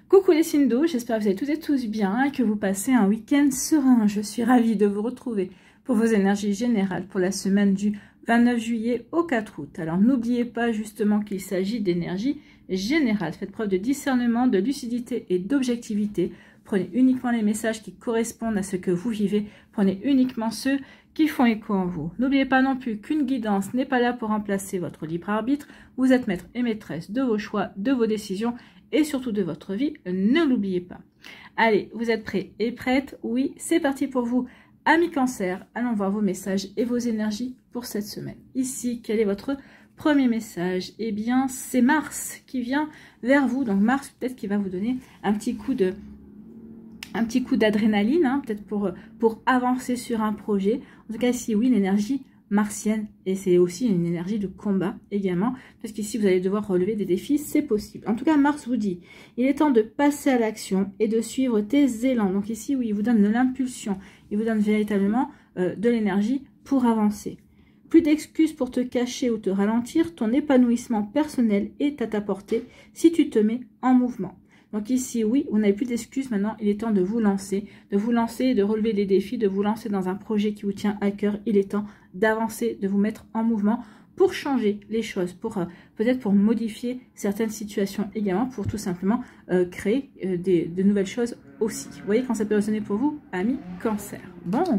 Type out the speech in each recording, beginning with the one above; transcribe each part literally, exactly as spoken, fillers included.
Coucou les signes d'eau, j'espère que vous allez toutes et tous bien et que vous passez un week-end serein. Je suis ravie de vous retrouver pour vos énergies générales pour la semaine du vingt-neuf juillet au quatre août. Alors n'oubliez pas justement qu'il s'agit d'énergie générale. Faites preuve de discernement, de lucidité et d'objectivité. Prenez uniquement les messages qui correspondent à ce que vous vivez. Prenez uniquement ceux qui font écho en vous. N'oubliez pas non plus qu'une guidance n'est pas là pour remplacer votre libre arbitre. Vous êtes maître et maîtresse de vos choix, de vos décisions et surtout de votre vie. Ne l'oubliez pas. Allez, vous êtes prêts et prêtes? Oui, c'est parti pour vous. Amis Cancer, allons voir vos messages et vos énergies pour cette semaine. Ici, quel est votre premier message? Eh bien, c'est Mars qui vient vers vous. Donc Mars, peut-être qu'il va vous donner un petit coup de... un petit coup d'adrénaline, hein, peut-être pour, pour avancer sur un projet. En tout cas, ici, oui, l'énergie martienne, et c'est aussi une énergie de combat également, parce qu'ici, vous allez devoir relever des défis, c'est possible. En tout cas, Mars vous dit, il est temps de passer à l'action et de suivre tes élans. Donc ici, oui, il vous donne de l'impulsion, il vous donne véritablement euh, de l'énergie pour avancer. Plus d'excuses pour te cacher ou te ralentir, ton épanouissement personnel est à ta portée si tu te mets en mouvement. Donc ici, oui, vous n'avez plus d'excuses. Maintenant, il est temps de vous lancer, de vous lancer, de relever des défis, de vous lancer dans un projet qui vous tient à cœur. Il est temps d'avancer, de vous mettre en mouvement pour changer les choses, pour euh, peut-être pour modifier certaines situations également, pour tout simplement euh, créer euh, des, de nouvelles choses aussi. Vous voyez quand ça peut résonner pour vous, amis Cancer. Bon.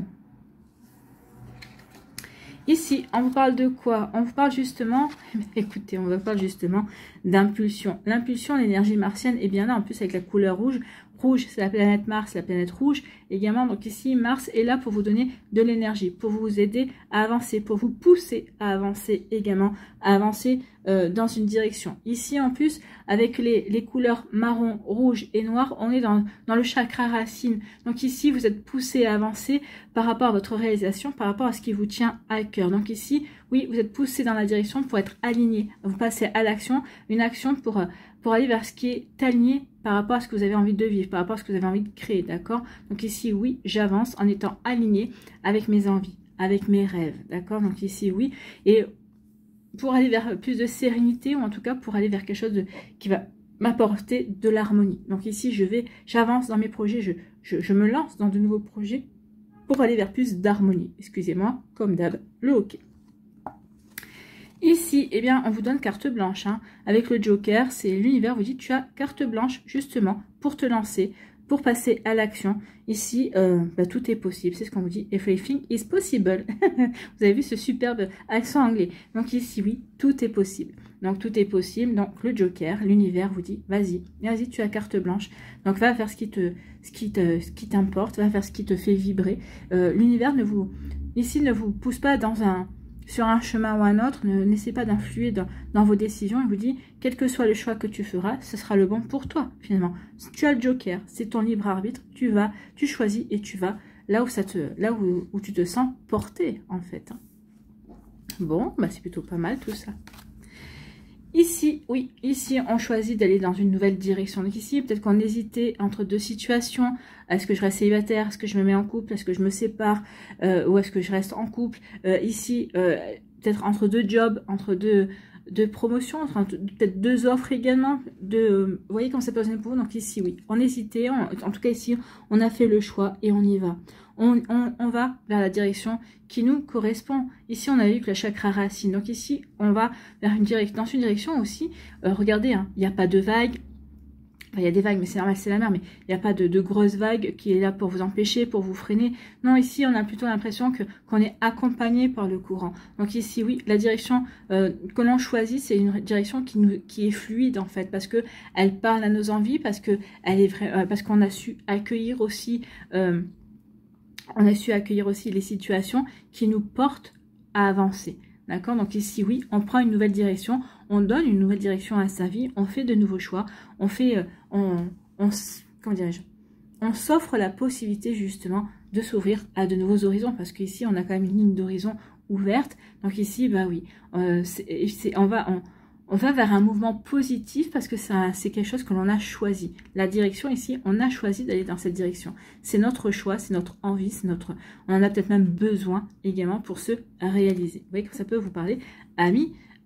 Ici, on vous parle de quoi? On vous parle justement, écoutez, on vous parle justement d'impulsion. L'impulsion, l'énergie martienne est bien là, en plus avec la couleur rouge. Rouge, c'est la planète Mars, la planète rouge également. Donc ici, Mars est là pour vous donner de l'énergie, pour vous aider à avancer, pour vous pousser à avancer également, à avancer euh, dans une direction. Ici, en plus, avec les, les couleurs marron, rouge et noir, on est dans, dans le chakra racine. Donc ici, vous êtes poussé à avancer par rapport à votre réalisation, par rapport à ce qui vous tient à cœur. Donc ici, oui, vous êtes poussé dans la direction pour être aligné. Vous passez à l'action, une action pour... pour aller vers ce qui est aligné par rapport à ce que vous avez envie de vivre, par rapport à ce que vous avez envie de créer, d'accord? Donc ici, oui, j'avance en étant aligné avec mes envies, avec mes rêves, d'accord? Donc ici, oui, et pour aller vers plus de sérénité, ou en tout cas pour aller vers quelque chose de, qui va m'apporter de l'harmonie. Donc ici, je vais, j'avance dans mes projets, je, je, je me lance dans de nouveaux projets pour aller vers plus d'harmonie. Excusez-moi, comme d'hab, le hockey. Ici, eh bien, on vous donne carte blanche. Hein. Avec le Joker, c'est l'univers vous dit tu as carte blanche justement pour te lancer, pour passer à l'action. Ici, euh, bah, tout est possible. C'est ce qu'on vous dit. Everything is possible. Vous avez vu ce superbe accent anglais. Donc ici, oui, tout est possible. Donc tout est possible. Donc le Joker, l'univers vous dit vas-y, vas-y, tu as carte blanche. Donc va faire ce qui te, ce qui te, ce qui t'importe, va faire ce qui te fait vibrer. Euh, l'univers ne vous, ici, ne vous pousse pas dans un sur un chemin ou un autre, ne n'essayez pas d'influer dans, dans vos décisions. Il vous dit, quel que soit le choix que tu feras, ce sera le bon pour toi, finalement. Si tu as le Joker, c'est ton libre arbitre, tu vas, tu choisis et tu vas là où, ça te, là où, où tu te sens porté, en fait. Bon, bah c'est plutôt pas mal tout ça. Ici, oui, ici, on choisit d'aller dans une nouvelle direction. Donc ici, peut-être qu'on hésitait entre deux situations. Est-ce que je reste célibataire? Est-ce que je me mets en couple? Est-ce que je me sépare? euh, Ou est-ce que je reste en couple? euh, Ici, euh, peut-être entre deux jobs, entre deux, deux promotions, entre peut-être deux offres également. De, euh, vous voyez comment ça peut résonner pour vous? Donc ici, oui, on hésitait. On, en tout cas, ici, on a fait le choix et on y va. On, on, on va vers la direction qui nous correspond. Ici, on a vu que la chakra racine. Donc ici, on va vers une direction, dans une direction aussi. Euh, regardez, hein, il n'y a pas de vagues. Enfin, il y a des vagues, mais c'est normal, c'est la mer. Mais il n'y a pas de, de grosses vagues qui est là pour vous empêcher, pour vous freiner. Non, ici, on a plutôt l'impression que qu'on est accompagné par le courant. Donc ici, oui, la direction euh, que l'on choisit, c'est une direction qui, nous, qui est fluide, en fait. Parce que elle parle à nos envies, parce que elle est vraie, euh, parce qu'on a su accueillir aussi... Euh, On a su accueillir aussi les situations qui nous portent à avancer. D'accord? Donc ici, oui, on prend une nouvelle direction, on donne une nouvelle direction à sa vie, on fait de nouveaux choix, on fait, euh, on, on, comment dirais-je, on s'offre la possibilité justement de s'ouvrir à de nouveaux horizons, parce qu'ici, on a quand même une ligne d'horizon ouverte. Donc ici, bah oui, euh, c'est, c'est, on va... On, On va vers un mouvement positif parce que c'est quelque chose que l'on a choisi. La direction ici, on a choisi d'aller dans cette direction. C'est notre choix, c'est notre envie, c'est notre. On en a peut-être même besoin également pour se réaliser. Vous voyez que ça peut vous parler, amis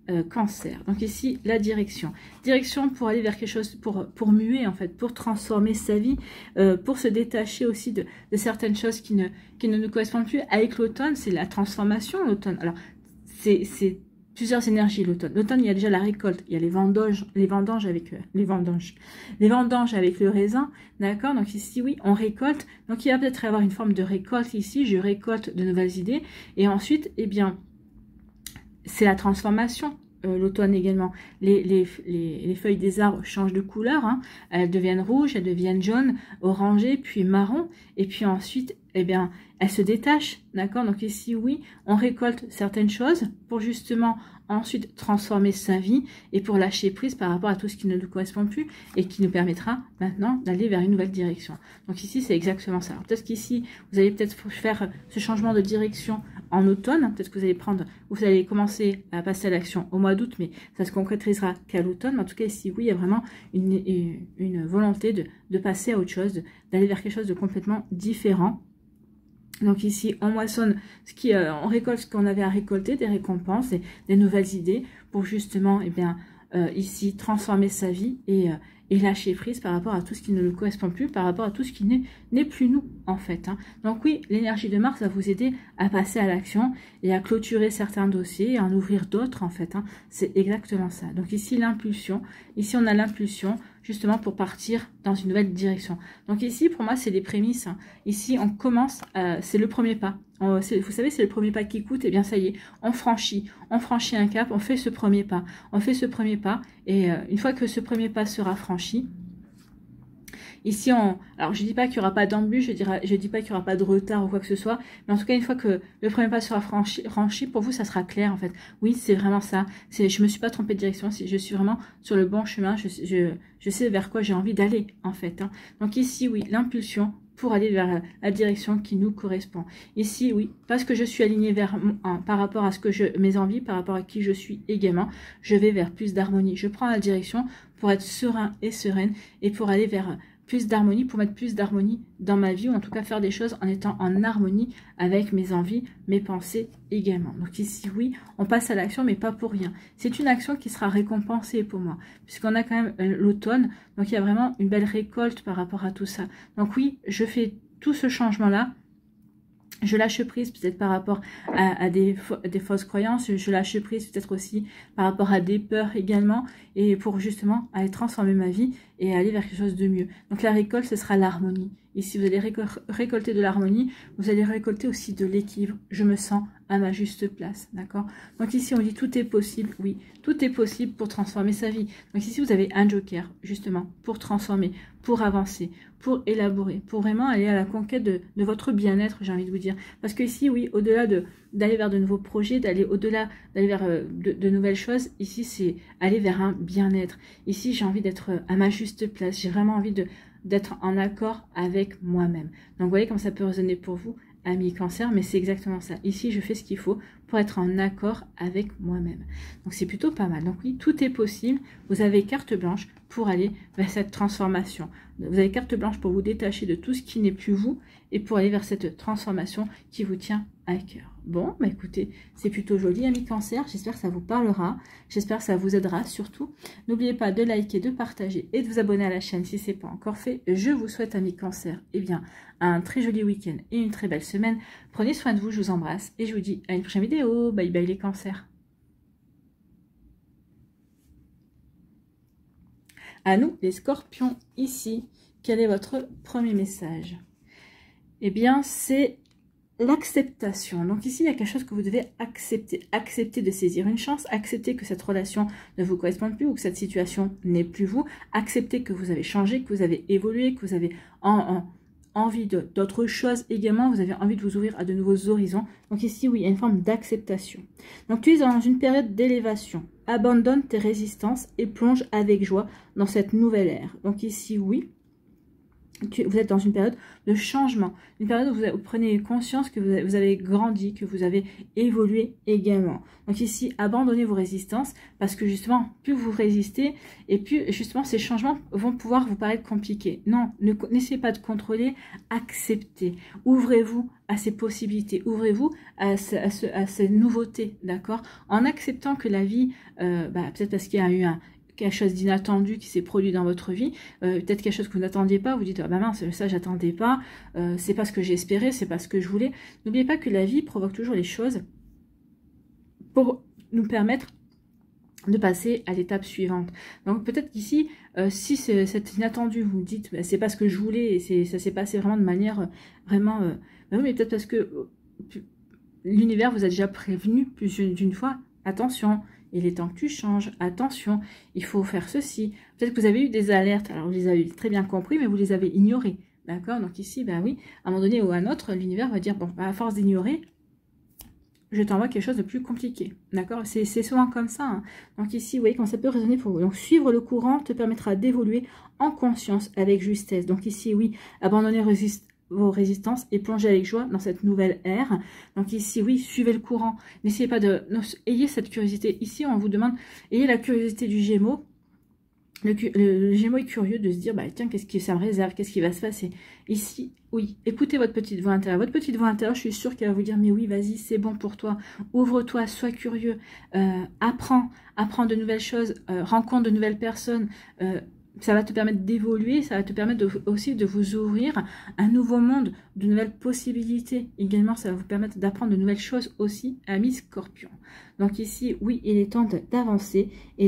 euh, cancer. Donc ici, la direction. Direction pour aller vers quelque chose, pour, pour muer en fait, pour transformer sa vie, euh, pour se détacher aussi de, de certaines choses qui ne, qui ne nous correspondent plus. Avec l'automne, c'est la transformation, l'automne. Alors, c'est plusieurs énergies l'automne. L'automne, il y a déjà la récolte, il y a les vendanges, les vendanges avec euh, les vendanges, les vendanges avec le raisin, d'accord. Donc ici, oui, on récolte. Donc il va peut-être y avoir une forme de récolte ici. Je récolte de nouvelles idées. Et ensuite, eh bien, c'est la transformation. Euh, l'automne également, les, les, les, les feuilles des arbres changent de couleur, hein. Elles deviennent rouges, elles deviennent jaunes, orangées, puis marron, et puis ensuite, eh bien, elles se détachent, d'accord. Donc ici, oui, on récolte certaines choses pour justement ensuite transformer sa vie et pour lâcher prise par rapport à tout ce qui ne nous correspond plus et qui nous permettra maintenant d'aller vers une nouvelle direction. Donc ici, c'est exactement ça. Peut-être qu'ici, vous allez peut-être faire ce changement de direction en automne. Peut-être que vous allez prendre, vous allez commencer à passer à l'action au mois d'août, mais ça se concrétisera qu'à l'automne. En tout cas, ici, oui, il y a vraiment une, une, une volonté de, de passer à autre chose, d'aller vers quelque chose de complètement différent. Donc ici, on moissonne, ce qui, euh, on récolte ce qu'on avait à récolter, des récompenses, des, des nouvelles idées pour justement, eh bien, euh, ici, transformer sa vie et, euh, et lâcher prise par rapport à tout ce qui ne nous correspond plus, par rapport à tout ce qui n'est plus nous, en fait. Hein. Donc oui, l'énergie de Mars va vous aider à passer à l'action et à clôturer certains dossiers et à en ouvrir d'autres, en fait. Hein. C'est exactement ça. Donc ici, l'impulsion. Ici, on a l'impulsion, justement, pour partir dans une nouvelle direction. Donc ici, pour moi, c'est les prémices. Hein. Ici, on commence, euh, c'est le premier pas. On, vous savez, c'est le premier pas qui coûte. Et bien, ça y est, on franchit. On franchit un cap, on fait ce premier pas. On fait ce premier pas. Et euh, une fois que ce premier pas sera franchi, ici, on, alors je ne dis pas qu'il n'y aura pas d'embûche, je ne dis pas qu'il n'y aura pas de retard ou quoi que ce soit, mais en tout cas, une fois que le premier pas sera franchi, franchi pour vous, ça sera clair en fait. Oui, c'est vraiment ça. Je ne me suis pas trompée de direction, je suis vraiment sur le bon chemin, je, je, je sais vers quoi j'ai envie d'aller en fait. Hein. Donc ici, oui, l'impulsion pour aller vers la direction qui nous correspond. Ici, oui, parce que je suis alignée vers, hein, par rapport à ce que je, mes envies, par rapport à qui je suis également, je vais vers plus d'harmonie. Je prends la direction pour être serein et sereine et pour aller vers plus d'harmonie, pour mettre plus d'harmonie dans ma vie, ou en tout cas faire des choses en étant en harmonie avec mes envies, mes pensées également. Donc ici, oui, on passe à l'action, mais pas pour rien. C'est une action qui sera récompensée pour moi, puisqu'on a quand même euh, l'automne, donc il y a vraiment une belle récolte par rapport à tout ça. Donc oui, je fais tout ce changement-là. Je lâche prise peut-être par rapport à, à des, des fausses croyances, je lâche prise peut-être aussi par rapport à des peurs également, et pour justement aller transformer ma vie et aller vers quelque chose de mieux. Donc la récolte, ce sera l'harmonie. Et si vous allez récolter de l'harmonie, vous allez récolter aussi de l'équilibre. Je me sens à ma juste place, d'accord? Donc ici, on dit tout est possible. Oui, tout est possible pour transformer sa vie. Donc ici, vous avez un joker, justement, pour transformer, pour avancer, pour élaborer, pour vraiment aller à la conquête de, de votre bien-être, j'ai envie de vous dire. Parce que ici, oui, au-delà de d'aller vers de nouveaux projets, d'aller au-delà, d'aller vers euh, de, de nouvelles choses, ici, c'est aller vers un bien-être. Ici, j'ai envie d'être à ma juste place. J'ai vraiment envie de d'être en accord avec moi-même. Donc, vous voyez comme ça peut résonner pour vous, amis cancer, mais c'est exactement ça. Ici, je fais ce qu'il faut pour être en accord avec moi-même. Donc, c'est plutôt pas mal. Donc, oui, tout est possible. Vous avez carte blanche pour aller vers cette transformation. Vous avez carte blanche pour vous détacher de tout ce qui n'est plus vous et pour aller vers cette transformation qui vous tient à cœur. Bon, bah écoutez, c'est plutôt joli, amis cancer. J'espère que ça vous parlera. J'espère que ça vous aidera surtout. N'oubliez pas de liker, de partager et de vous abonner à la chaîne si ce n'est pas encore fait. Je vous souhaite, amis cancer, eh bien, un très joli week-end et une très belle semaine. Prenez soin de vous, je vous embrasse et je vous dis à une prochaine vidéo. Bye bye les cancers. À nous, les scorpions, ici, quel est votre premier message? Eh bien, c'est l'acceptation. Donc ici, il y a quelque chose que vous devez accepter. Accepter de saisir une chance, accepter que cette relation ne vous correspond plus ou que cette situation n'est plus vous. Accepter que vous avez changé, que vous avez évolué, que vous avez en, en, envie d'autres choses également. Vous avez envie de vous ouvrir à de nouveaux horizons. Donc ici, oui, il y a une forme d'acceptation. Donc tu es dans une période d'élévation. Abandonne tes résistances et plonge avec joie dans cette nouvelle ère. Donc ici, oui. vous êtes dans une période de changement, une période où vous, vous prenez conscience que vous avez, vous avez grandi, que vous avez évolué également. Donc ici, abandonnez vos résistances parce que justement, plus vous résistez et plus justement ces changements vont pouvoir vous paraître compliqués. Non, n'essayez pas de contrôler, acceptez. Ouvrez-vous à ces possibilités, ouvrez-vous à, ce, à, ce, à ces nouveautés, d'accord? En acceptant que la vie, euh, bah, peut-être parce qu'il y a eu un quelque chose d'inattendu qui s'est produit dans votre vie, euh, peut-être quelque chose que vous n'attendiez pas, vous dites ah bah mince, ça j'attendais pas, euh, c'est pas ce que j'espérais, c'est pas ce que je voulais. N'oubliez pas que la vie provoque toujours les choses pour nous permettre de passer à l'étape suivante. Donc peut-être qu'ici, euh, si c'est inattendu, vous me dites bah, c'est pas ce que je voulais et ça s'est passé vraiment de manière euh, vraiment, euh, bah oui, mais peut-être parce que euh, l'univers vous a déjà prévenu plus d'une fois, attention. Il est temps que tu changes, attention, il faut faire ceci. Peut-être que vous avez eu des alertes, alors vous les avez très bien compris, mais vous les avez ignorées. D'accord? Donc ici, ben oui, à un moment donné ou à un autre, l'univers va dire, bon, à force d'ignorer, je t'envoie quelque chose de plus compliqué. D'accord? C'est souvent comme ça. Hein. Donc ici, vous voyez comment ça peut résonner pour vous. Donc suivre le courant te permettra d'évoluer en conscience avec justesse. Donc ici, oui, abandonner, résister vos résistances et plonger avec joie dans cette nouvelle ère. Donc ici, oui, suivez le courant. N'essayez pas de... Non, ayez cette curiosité. Ici, on vous demande, ayez la curiosité du Gémeaux. Le, le, le Gémeaux est curieux de se dire, bah tiens, qu'est-ce que ça me réserve? Qu'est-ce qui va se passer? Ici, oui, écoutez votre petite voix intérieure. Votre petite voix intérieure, je suis sûre qu'elle va vous dire, mais oui, vas-y, c'est bon pour toi. Ouvre-toi, sois curieux. Euh, apprends, apprends de nouvelles choses. Euh, rencontre de nouvelles personnes. Euh, Ça va te permettre d'évoluer, ça va te permettre de, aussi de vous ouvrir un nouveau monde, de nouvelles possibilités. Également, ça va vous permettre d'apprendre de nouvelles choses aussi, amis Scorpion. Donc ici, oui, il est temps d'avancer et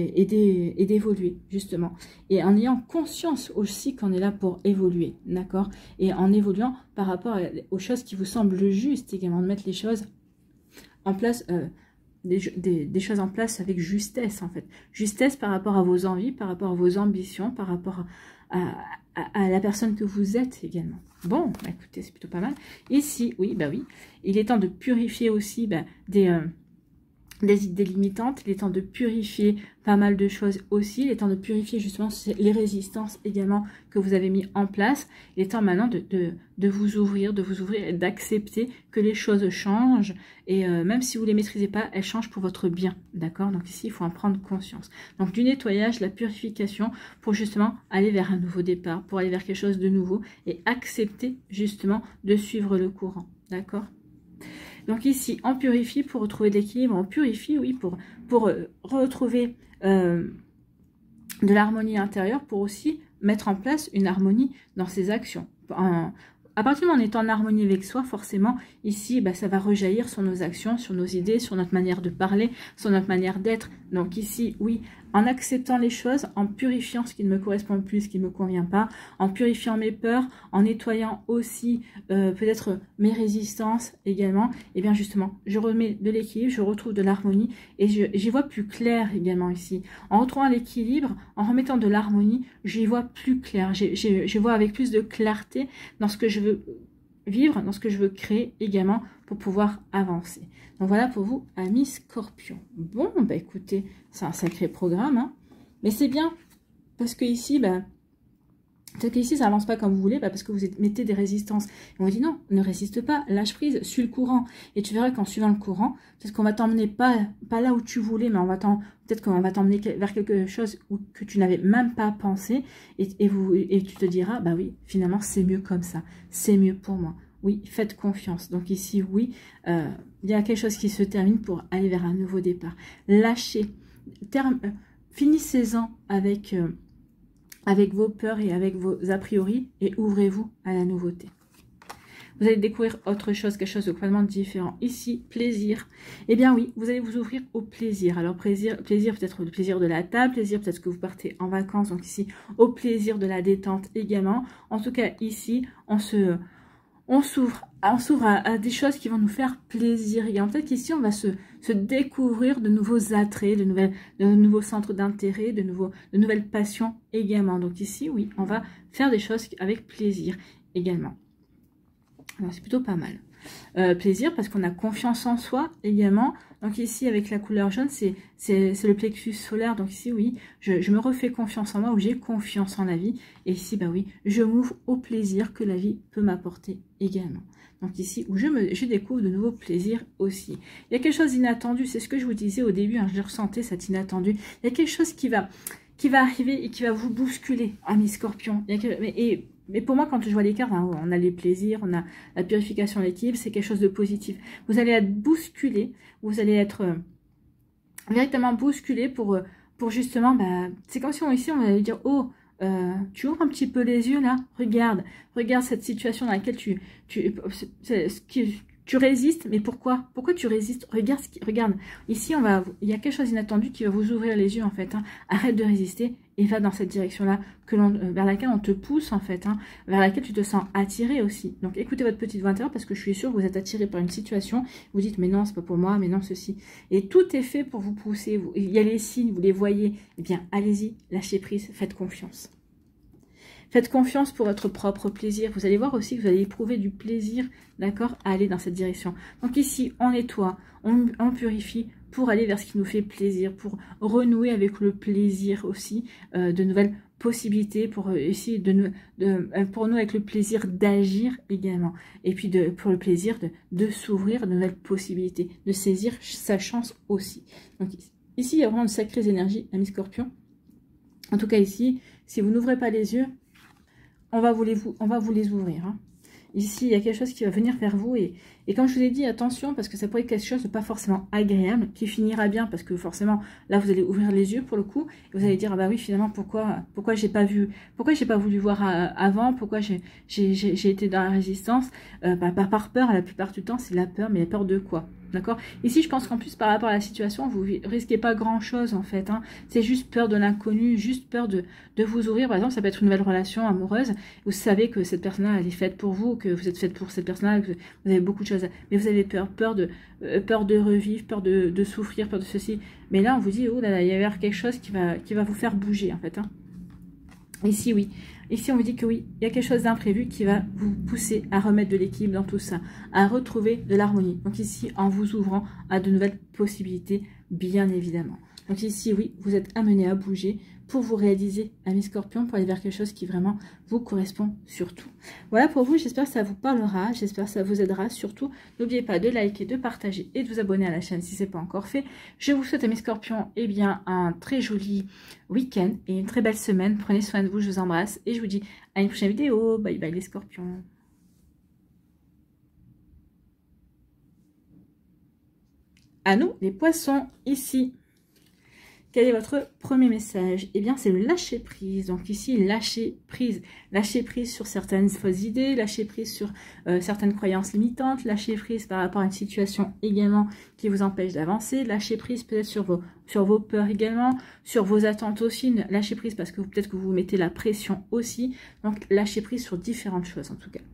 d'évoluer, justement. Et en ayant conscience aussi qu'on est là pour évoluer, d'accord? Et en évoluant par rapport aux choses qui vous semblent justes, également, de mettre les choses en place... Euh, Des, des, des choses en place avec justesse en fait. Justesse par rapport à vos envies, par rapport à vos ambitions, par rapport à, à, à la personne que vous êtes également. Bon, bah écoutez, c'est plutôt pas mal. Ici, oui, bah oui, il est temps de purifier aussi bah, des, euh, des idées limitantes, il est temps de purifier pas mal de choses aussi, il est temps de purifier justement les résistances également que vous avez mis en place. Il est temps maintenant de, de, de vous ouvrir, de vous ouvrir et d'accepter que les choses changent et euh, même si vous ne les maîtrisez pas, elles changent pour votre bien, d'accord? Donc ici, il faut en prendre conscience. Donc du nettoyage, la purification pour justement aller vers un nouveau départ, pour aller vers quelque chose de nouveau et accepter justement de suivre le courant, d'accord? Donc ici, on purifie pour retrouver de l'équilibre, on purifie, oui, pour, pour euh, retrouver euh, de l'harmonie intérieure, pour aussi mettre en place une harmonie dans ses actions. En, à partir du moment où on est en harmonie avec soi, forcément, ici, bah, ça va rejaillir sur nos actions, sur nos idées, sur notre manière de parler, sur notre manière d'être. Donc ici, oui, en acceptant les choses, en purifiant ce qui ne me correspond plus, ce qui ne me convient pas, en purifiant mes peurs, en nettoyant aussi euh, peut-être mes résistances également, et bien justement, je remets de l'équilibre, je retrouve de l'harmonie et j'y vois plus clair également ici. En retrouvant l'équilibre, en remettant de l'harmonie, j'y vois plus clair, je vois avec plus de clarté dans ce que je veux vivre, dans ce que je veux créer également pour pouvoir avancer. Donc voilà pour vous, amis Scorpion. Bon, bah écoutez, c'est un sacré programme, hein, mais c'est bien, parce que ici, bah, peut-être qu'ici, ça avance pas comme vous voulez, bah, parce que vous mettez des résistances. Et on dit non, ne résiste pas, lâche prise, suis le courant. Et tu verras qu'en suivant le courant, peut-être qu'on va t'emmener pas, pas là où tu voulais, mais on va peut-être qu'on va t'emmener vers quelque chose où, que tu n'avais même pas pensé. Et, et, vous, et tu te diras, bah oui, finalement, c'est mieux comme ça. C'est mieux pour moi. Oui, faites confiance. Donc ici, oui, euh, il y a quelque chose qui se termine pour aller vers un nouveau départ. Lâchez, terme, euh, finissez-en avec... Euh, avec vos peurs et avec vos a priori, et ouvrez-vous à la nouveauté. Vous allez découvrir autre chose, quelque chose de complètement différent. Ici, plaisir. Eh bien oui, vous allez vous ouvrir au plaisir. Alors plaisir, plaisir peut-être le plaisir de la table, plaisir peut-être que vous partez en vacances, donc ici, au plaisir de la détente également. En tout cas, ici, on se... On s'ouvre on s'ouvre à, à des choses qui vont nous faire plaisir. Et peut-être qu'ici, on va se, se découvrir de nouveaux attraits, de, nouvelles, de nouveaux centres d'intérêt, de, nouveaux, de nouvelles passions également. Donc ici, oui, on va faire des choses avec plaisir également. Alors, c'est plutôt pas mal. Euh, plaisir parce qu'on a confiance en soi également. Donc ici, avec la couleur jaune, c'est le plexus solaire. Donc ici, oui, je, je me refais confiance en moi ou j'ai confiance en la vie. Et ici, bah oui, je m'ouvre au plaisir que la vie peut m'apporter également. Donc ici, où je, me, je découvre de nouveaux plaisirs aussi. Il y a quelque chose d'inattendu, c'est ce que je vous disais au début, hein, je ressentais cet inattendu. Il y a quelque chose qui va, qui va arriver et qui va vous bousculer, amis scorpions. Il y a quelque, mais, et, mais pour moi, quand je vois les cartes, hein, on a les plaisirs, on a la purification de l'équilibre, c'est quelque chose de positif. Vous allez être bousculé, vous allez être euh, véritablement bousculé pour, pour justement, bah, c'est comme si on, ici, on allait dire, oh, Euh, tu ouvres un petit peu les yeux là, regarde, regarde cette situation dans laquelle tu, tu, tu, tu résistes, mais pourquoi Pourquoi tu résistes Regarde, ce qui, regarde, ici on va, il y a quelque chose d'inattendu qui va vous ouvrir les yeux en fait, hein. Arrête de résister et va dans cette direction-là, que l'on, vers laquelle on te pousse en fait, hein, vers laquelle tu te sens attiré aussi. Donc écoutez votre petite voix intérieure parce que je suis sûre que vous êtes attiré par une situation, vous dites mais non c'est pas pour moi, mais non ceci. Et tout est fait pour vous pousser, vous, il y a les signes, vous les voyez, eh bien allez-y, lâchez prise, faites confiance. Faites confiance pour votre propre plaisir. Vous allez voir aussi que vous allez éprouver du plaisir, d'accord, à aller dans cette direction. Donc ici, on nettoie, on, on purifie pour aller vers ce qui nous fait plaisir, pour renouer avec le plaisir aussi, euh, de nouvelles possibilités, pour euh, ici, de, de, euh, pour nous avec le plaisir d'agir également. Et puis de, pour le plaisir de, de s'ouvrir de nouvelles possibilités, de saisir sa chance aussi. Donc ici, il y a vraiment de sacrées énergies, amis scorpions. En tout cas ici, si vous n'ouvrez pas les yeux, On va, vous les, on va vous les ouvrir. Hein. Ici, il y a quelque chose qui va venir vers vous. Et, et comme je vous ai dit, attention, parce que ça pourrait être quelque chose de pas forcément agréable, qui finira bien, parce que forcément, là, vous allez ouvrir les yeux pour le coup. Et vous allez dire, ah bah oui, finalement, pourquoi pourquoi j'ai pas vu, pourquoi j'ai pas voulu voir à, avant, pourquoi j'ai été dans la résistance, euh, bah, pas par peur, la plupart du temps, c'est la peur, mais la peur de quoi? D'accord. Ici, je pense qu'en plus, par rapport à la situation, vous risquez pas grand-chose, en fait. Hein. C'est juste peur de l'inconnu, juste peur de, de vous ouvrir. Par exemple, ça peut être une nouvelle relation amoureuse. Vous savez que cette personne-là, elle est faite pour vous, que vous êtes faite pour cette personne-là, que vous avez beaucoup de choses. À... Mais vous avez peur, peur de, euh, peur de revivre, peur de, de souffrir, peur de ceci. Mais là, on vous dit, oh là là, il y a quelque chose qui va, qui va vous faire bouger, en fait. Hein. Ici, oui. Ici, on vous dit que oui, il y a quelque chose d'imprévu qui va vous pousser à remettre de l'équilibre dans tout ça, à retrouver de l'harmonie. Donc ici, en vous ouvrant à de nouvelles possibilités, bien évidemment. Donc ici, oui, vous êtes amené à bouger pour vous réaliser, amis scorpions, pour aller vers quelque chose qui vraiment vous correspond surtout. Voilà pour vous, j'espère que ça vous parlera, j'espère que ça vous aidera. Surtout, n'oubliez pas de liker, de partager et de vous abonner à la chaîne si ce n'est pas encore fait. Je vous souhaite, amis scorpions, eh bien, un très joli week-end et une très belle semaine. Prenez soin de vous, je vous embrasse et je vous dis à une prochaine vidéo. Bye bye les scorpions. À nous, les poissons, ici. Quel est votre premier message? Eh bien, c'est le lâcher prise. Donc ici, lâcher prise. Lâcher prise sur certaines fausses idées, lâcher prise sur euh, certaines croyances limitantes, lâcher prise par rapport à une situation également qui vous empêche d'avancer, lâcher prise peut-être sur vos, sur vos peurs également, sur vos attentes aussi, lâcher prise parce que peut-être que vous mettez la pression aussi. Donc, lâcher prise sur différentes choses en tout cas.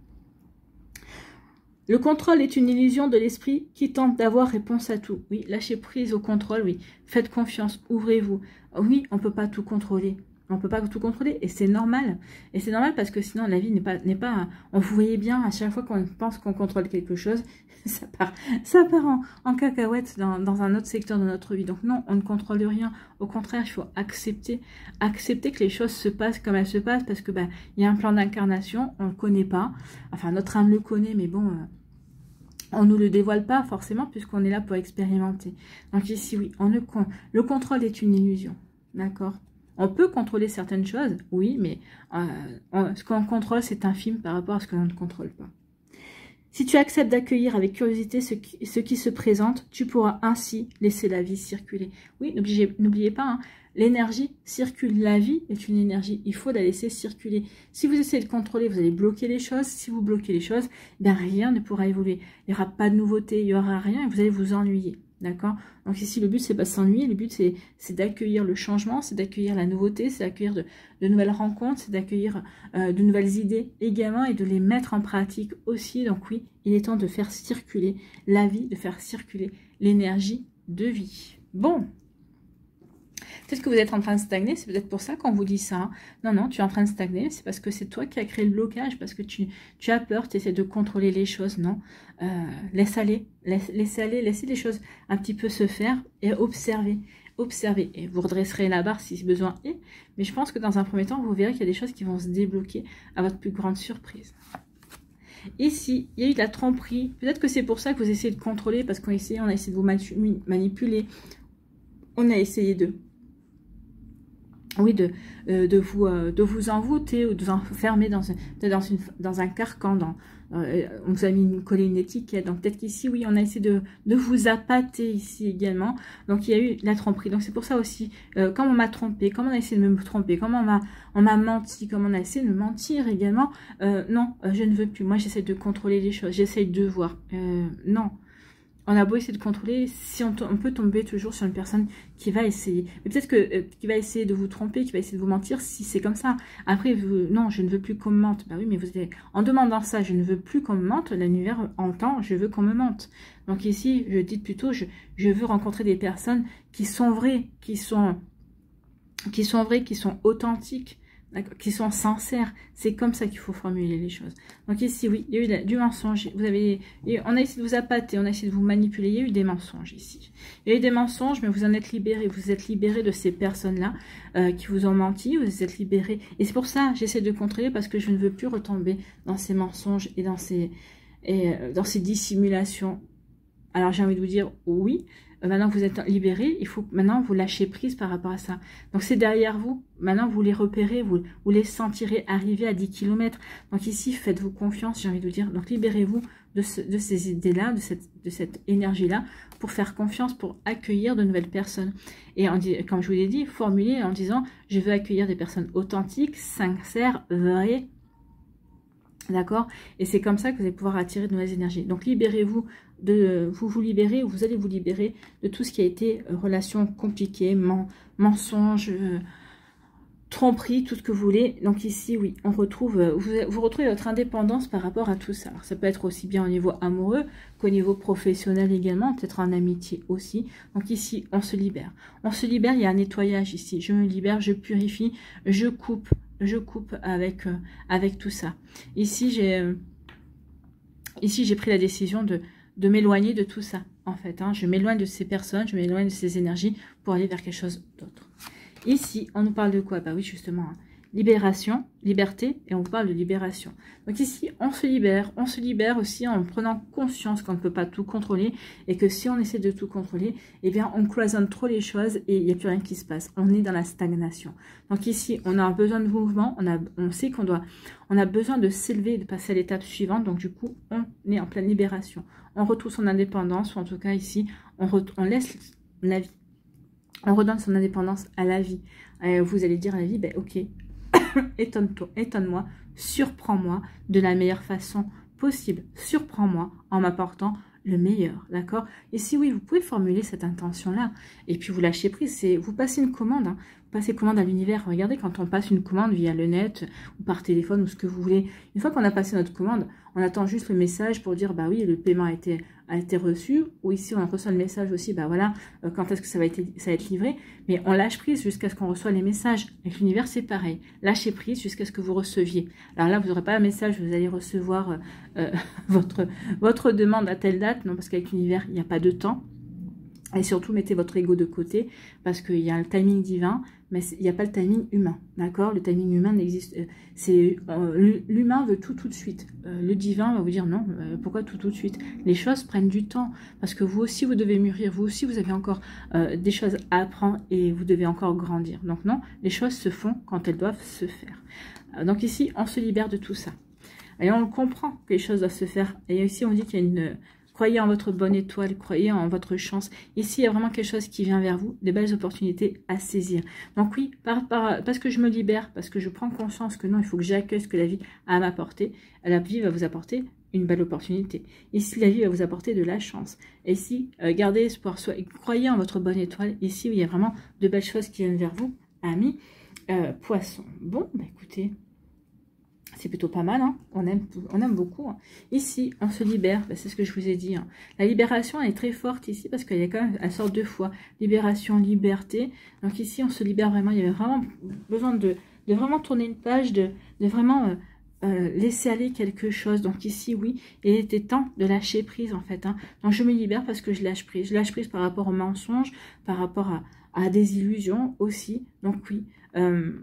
Le contrôle est une illusion de l'esprit qui tente d'avoir réponse à tout. Oui, lâchez prise au contrôle, oui. Faites confiance, ouvrez-vous. Oui, on ne peut pas tout contrôler. On ne peut pas tout contrôler et c'est normal. Et c'est normal parce que sinon la vie n'est pas... n'est pas. On vous voyez bien, à chaque fois qu'on pense qu'on contrôle quelque chose, ça part, ça part en, en cacahuète dans, dans un autre secteur de notre vie. Donc non, on ne contrôle rien. Au contraire, il faut accepter, accepter que les choses se passent comme elles se passent parce que ben, il y a un plan d'incarnation, on ne le connaît pas. Enfin, notre âme le connaît, mais bon... Euh, on ne nous le dévoile pas forcément puisqu'on est là pour expérimenter. Donc ici, oui, on ne, le contrôle est une illusion. D'accord? On peut contrôler certaines choses, oui, mais euh, on, ce qu'on contrôle, c'est infime par rapport à ce que l'on ne contrôle pas. Si tu acceptes d'accueillir avec curiosité ce qui, ce qui se présente, tu pourras ainsi laisser la vie circuler. Oui, n'oubliez pas, hein, l'énergie circule. La vie est une énergie. Il faut la laisser circuler. Si vous essayez de contrôler, vous allez bloquer les choses. Si vous bloquez les choses, ben rien ne pourra évoluer. Il n'y aura pas de nouveauté, il n'y aura rien et vous allez vous ennuyer. D'accord? Donc ici, le but, c'est pas s'ennuyer. Le but, c'est d'accueillir le changement, c'est d'accueillir la nouveauté, c'est d'accueillir de, de nouvelles rencontres, c'est d'accueillir euh, de nouvelles idées également et de les mettre en pratique aussi. Donc oui, il est temps de faire circuler la vie, de faire circuler l'énergie de vie. Bon. Peut-être que vous êtes en train de stagner, c'est peut-être pour ça qu'on vous dit ça. Hein. Non, non, tu es en train de stagner, c'est parce que c'est toi qui as créé le blocage, parce que tu, tu as peur, tu essaies de contrôler les choses. Non, euh, laisse aller, laisse, laisse aller, laissez les choses un petit peu se faire et observer. Observez et vous redresserez la barre si besoin est. Mais je pense que dans un premier temps, vous verrez qu'il y a des choses qui vont se débloquer à votre plus grande surprise. Ici, il y a eu de la tromperie. Peut-être que c'est pour ça que vous essayez de contrôler, parce qu'on a essayé, on a essayé de vous manipuler. On a essayé de... Oui, de, euh, de, vous, euh, de vous envoûter ou de vous enfermer dans un, dans une, dans un carcan. Dans, euh, on vous a mis une, collé une étiquette. Donc peut-être qu'ici, oui, on a essayé de, de vous appâter ici également. Donc il y a eu la tromperie. Donc c'est pour ça aussi, euh, comme on m'a trompé, comme on a essayé de me tromper, comme on m'a on m'a menti, comme on a essayé de me mentir également. Euh, non, euh, je ne veux plus. Moi, j'essaie de contrôler les choses. J'essaie de voir. Euh, non. On a beau essayer de contrôler, si on, on peut tomber toujours sur une personne qui va essayer. Mais peut-être que euh, qui va essayer de vous tromper, qui va essayer de vous mentir, si c'est comme ça. Après, vous, non, je ne veux plus qu'on me mente. Bah oui, mais vous êtes, en demandant ça, je ne veux plus qu'on me mente, l'univers entend, je veux qu'on me mente. Donc ici, je dis plutôt, je, je veux rencontrer des personnes qui sont vraies, qui sont, qui sont vraies, qui sont authentiques, qui sont sincères. C'est comme ça qu'il faut formuler les choses. Donc ici, oui, il y a eu du mensonge. Vous avez, on a essayé de vous appâter, on a essayé de vous manipuler. Il y a eu des mensonges ici. Il y a eu des mensonges, mais vous en êtes libérés. Vous êtes libérés de ces personnes-là euh, qui vous ont menti. Vous êtes libérés. Et c'est pour ça que j'essaie de contrôler, parce que je ne veux plus retomber dans ces mensonges et dans ces, et, euh, dans ces dissimulations. Alors j'ai envie de vous dire oui. Maintenant que vous êtes libérés, il faut maintenant vous lâcher prise par rapport à ça. Donc c'est derrière vous. Maintenant vous les repérez, vous, vous les sentirez arriver à dix kilomètres. Donc ici, faites-vous confiance, j'ai envie de vous dire. Donc libérez-vous de, ce, de ces idées-là, de cette, de cette énergie-là, pour faire confiance, pour accueillir de nouvelles personnes. Et en, comme je vous l'ai dit, formulez en disant, je veux accueillir des personnes authentiques, sincères, vraies. D'accord? Et c'est comme ça que vous allez pouvoir attirer de nouvelles énergies. Donc libérez-vous, de vous vous libérez, ou vous allez vous libérer de tout ce qui a été euh, relations compliquées, men, mensonges, euh, tromperies, tout ce que vous voulez. Donc ici, oui, on retrouve, euh, vous, vous retrouvez votre indépendance par rapport à tout ça. Alors, ça peut être aussi bien au niveau amoureux qu'au niveau professionnel également, peut-être en amitié aussi. Donc ici, on se libère. On se libère, il y a un nettoyage ici. Je me libère, je purifie, je coupe. Je coupe avec, euh, avec tout ça. Ici, j'ai euh, ici j'ai pris la décision de, de m'éloigner de tout ça, en fait. Hein. Je m'éloigne de ces personnes, je m'éloigne de ces énergies pour aller vers quelque chose d'autre. Ici, on nous parle de quoi? Bah oui, justement, hein. Libération, liberté, et on parle de libération. Donc ici, on se libère. On se libère aussi en prenant conscience qu'on ne peut pas tout contrôler, et que si on essaie de tout contrôler, eh bien, on cloisonne trop les choses et il n'y a plus rien qui se passe. On est dans la stagnation. Donc ici, on a besoin de mouvement, on, a, on sait qu'on doit, on a besoin de s'élever, de passer à l'étape suivante. Donc du coup, on est en pleine libération. On retrouve son indépendance, ou en tout cas ici, on, on laisse la vie. On redonne son indépendance à la vie. Euh, vous allez dire à la vie, ben ok, étonne-toi, étonne-moi, surprends-moi de la meilleure façon possible. Surprends-moi en m'apportant le meilleur, d'accord? Et si oui, vous pouvez formuler cette intention-là, et puis vous lâchez prise, c'est vous passez une commande, hein, vous passez commande à l'univers. Regardez, quand on passe une commande via le net, ou par téléphone, ou ce que vous voulez, une fois qu'on a passé notre commande, on attend juste le message pour dire, bah oui, le paiement a été, a été reçu, ou ici on reçoit le message aussi, bah voilà, euh, quand est-ce que ça va, être, ça va être livré, mais on lâche prise jusqu'à ce qu'on reçoit les messages. Avec l'univers, c'est pareil, lâchez prise jusqu'à ce que vous receviez. Alors là, vous n'aurez pas un message, vous allez recevoir euh, euh, votre, votre demande à telle date, non, parce qu'avec l'univers, il n'y a pas de temps. Et surtout, mettez votre ego de côté, parce qu'il y a le timing divin, mais il n'y a pas le timing humain, d'accord? Le timing humain n'existe, euh, c'est euh, l'humain veut tout tout de suite. Euh, le divin va vous dire non, euh, pourquoi tout tout de suite? Les choses prennent du temps, parce que vous aussi, vous devez mûrir, vous aussi, vous avez encore euh, des choses à apprendre, et vous devez encore grandir. Donc non, les choses se font quand elles doivent se faire. Euh, donc ici, on se libère de tout ça. Et on comprend que les choses doivent se faire. Et ici, on dit qu'il y a une... Croyez en votre bonne étoile, croyez en votre chance. Ici, il y a vraiment quelque chose qui vient vers vous, des belles opportunités à saisir. Donc oui, par, par, parce que je me libère, parce que je prends conscience que non, il faut que j'accueille ce que la vie a à m'apporter. La vie va vous apporter une belle opportunité. Ici, la vie va vous apporter de la chance. Et ici, euh, gardez espoir, soit, croyez en votre bonne étoile. Ici, il y a vraiment de belles choses qui viennent vers vous, amis euh, poissons. Bon, bah écoutez... C'est plutôt pas mal, hein. on, aime, on aime beaucoup. Hein. Ici, on se libère, ben, c'est ce que je vous ai dit. Hein. La libération elle est très forte ici parce qu'il y a quand même, elle sort deux fois. Libération, liberté. Donc ici, on se libère vraiment. Il y avait vraiment besoin de, de vraiment tourner une page, de, de vraiment euh, euh, laisser aller quelque chose. Donc ici, oui, il était temps de lâcher prise en fait. Hein. Donc je me libère parce que je lâche prise. Je lâche prise par rapport aux mensonges, par rapport à, à des illusions aussi. Donc oui, euh,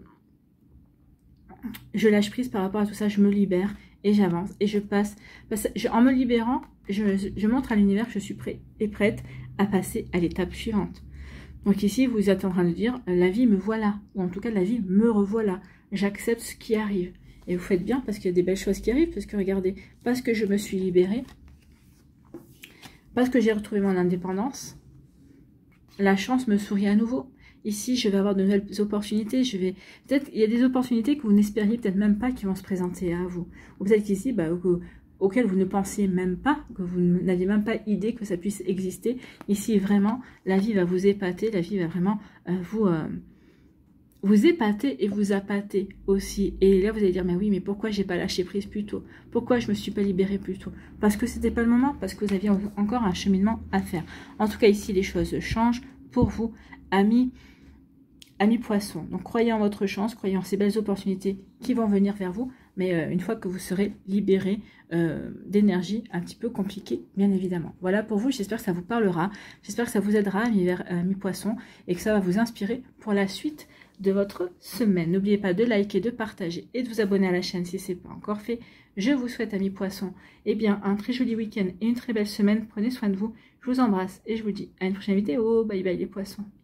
je lâche prise par rapport à tout ça, je me libère et j'avance et je passe. Parce, je, en me libérant, je, je montre à l'univers que je suis prêt et prête à passer à l'étape suivante. Donc ici, vous êtes en train de dire, la vie me voilà, ou en tout cas, la vie me revoilà. J'accepte ce qui arrive. Et vous faites bien parce qu'il y a des belles choses qui arrivent, parce que regardez, parce que je me suis libérée, parce que j'ai retrouvé mon indépendance, la chance me sourit à nouveau. Ici, je vais avoir de nouvelles opportunités. Je vais peut-être il y a des opportunités que vous n'espériez peut-être même pas qui vont se présenter à vous. Ou peut-être qu'ici, bah, que, auxquelles vous ne pensiez même pas, que vous n'aviez même pas idée que ça puisse exister. Ici, vraiment, la vie va vous épater. La vie va vraiment euh, vous, euh, vous épater et vous appâter aussi. Et là, vous allez dire, mais oui, mais pourquoi j'ai pas lâché prise plus tôt? Pourquoi je me suis pas libérée plus tôt? Parce que c'était pas le moment, parce que vous aviez encore un cheminement à faire. En tout cas, ici, les choses changent pour vous, amis. Amis poissons, donc croyez en votre chance, croyez en ces belles opportunités qui vont venir vers vous, mais euh, une fois que vous serez libéré euh, d'énergie un petit peu compliquée, bien évidemment. Voilà pour vous, j'espère que ça vous parlera, j'espère que ça vous aidera, amis, amis poissons, et que ça va vous inspirer pour la suite de votre semaine. N'oubliez pas de liker, de partager et de vous abonner à la chaîne si ce n'est pas encore fait. Je vous souhaite, amis poissons, eh bien, un très joli week-end et une très belle semaine. Prenez soin de vous, je vous embrasse et je vous dis à une prochaine vidéo. Bye bye les poissons.